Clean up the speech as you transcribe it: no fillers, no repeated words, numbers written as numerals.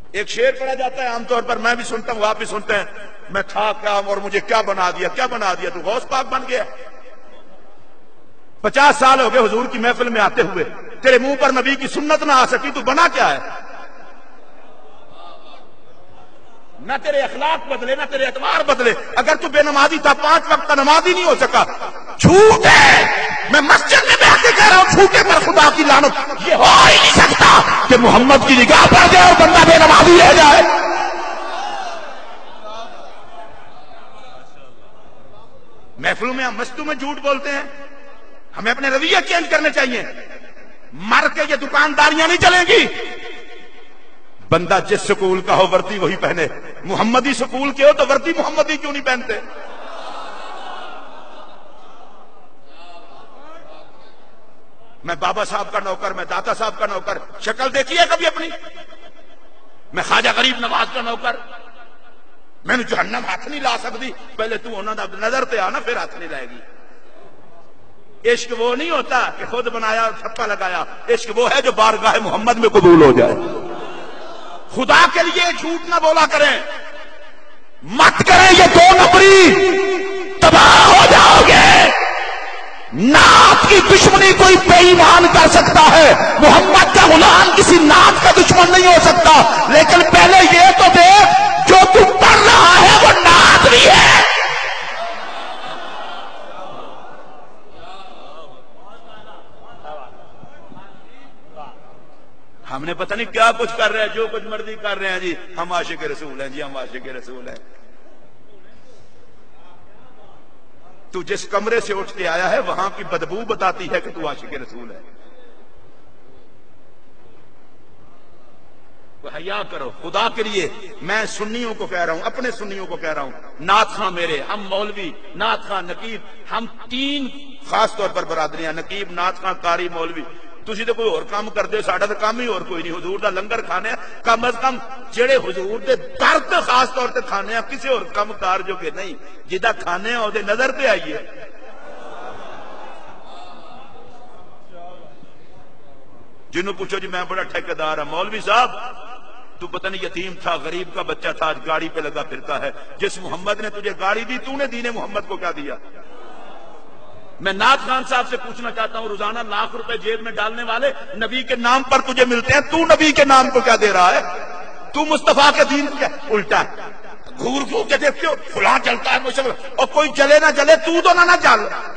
ایک شعر پڑھا جاتا ہے عام طور پر، میں بھی سنتا ہوں آپ بھی سنتے ہیں، میں تھا کیا اور مجھے کیا بنا دیا، کیا بنا دیا، تو غوث پاک بن گیا۔ 50 سال ہو گئے حضور کی محفل میں آتے ہوئے، تیرے منہ پر نبی کی سنت نہ آ سکی، تو بنا کیا ہے؟ نہ تیرے اخلاق بدلے، نہ تیرے اعتبار بدلے۔ اگر تو بے نمازی تھا، 5 وقت کا نمازی نہیں ہو سکا، جھوٹ ہے۔ میں مسجد میں بیٹھ کے کہہ رہا ہوں، جھوٹے پر خدا کی لعنت۔ یہ ہو ہی نہیں سکتا کہ محمد کی نگاہ پڑ جائے اور بندہ بے نمازی رہ جائے۔ محفلوں میں ہم مستوں میں جھوٹ بولتے ہیں، ہمیں اپنے رویے چینج کرنے چاہیے۔ مر کے یہ دکانداریاں نہیں چلیں گی۔ بندہ جس سکول کا ہو وردی وہی پہنے۔ محمدی سکول کے ہو تو وردی محمدی کیوں نہیں پہنتے؟ میں بابا صاحب کا نوکر، میں داتا صاحب کا نوکر، شکل دیکھی ہے کبھی اپنی؟ میں خواجہ غریب نواز کا نوکر، میں نے جہنم ہاتھ نہیں لا سکتی۔ پہلے تو ہونا نظر تے آنا، پھر ہاتھ نہیں لائے گی۔ عشق وہ نہیں ہوتا کہ خود بنایا اور چھپا لگایا، عشق وہ ہے جو بارگاہ محمد میں قبول ہو جائے۔ خدا کے لیے جھوٹ نہ بولا کریں، مت کریں یہ 2 نمبری، تباہ ہو جاؤ گے۔ نعت کی دشمنی کوئی بے ایمان کر سکتا ہے، محمد کا غلام کسی نعت کا دشمن نہیں ہو سکتا۔ لیکن پہلے یہ تو دیکھ، جو تو پڑھ رہا ہے وہ نعت بھی ہے۔ ہم نے پتہ نہیں کیا کچھ کر رہے ہیں، جو کچھ مرضی کر رہے ہیں جی، ہم عاشق رسول ہیں جی، ہم عاشق رسول ہیں۔ تو جس کمرے سے اٹھ کے آیا ہے وہاں کی بدبو بتاتی ہے کہ تو عاشق رسول ہے۔ حیا کرو خدا کے لیے۔ میں سنیوں کو کہہ رہا ہوں، اپنے سنیوں کو کہہ رہا ہوں، نعت خواں میرے، ہم مولوی، نعت خواں، نقیب، ہم 3 خاص طور پر برادریاں، نقیب، نعت خواں، قاری، مولوی۔ تسی تو کوئی اور کام کرتے، ساڈا تو کام ہی اور کوئی نہیں۔ حضور دا لنگر کھانے، کم از کم جڑے حضور دے در تے خاص طور تے کھانے، کسی اور کام کار جو کہ نہیں، جدا کھانے او دے نظر پہ آئیے۔ جنہوں پوچھو جی میں بڑا ٹھیکیدار ہوں، مولوی صاحب تو پتہ نہیں یتیم تھا، غریب کا بچہ تھا، آج گاڑی پہ لگا پھرتا ہے۔ جس محمد نے تجھے گاڑی دی، تو نے دین محمد کو کیا دیا؟ میں نعت خان صاحب سے پوچھنا چاہتا ہوں، روزانہ لاکھ روپے جیب میں ڈالنے والے نبی کے نام پر تجھے ملتے ہیں، تو نبی کے نام کو کیا دے رہا ہے؟ تو مصطفیٰ کے دین کو کیا الٹا گھور گھور کے دیکھتے ہو، فلاں چلتا ہے اور کوئی جلے نہ جلے، تو نہ جل۔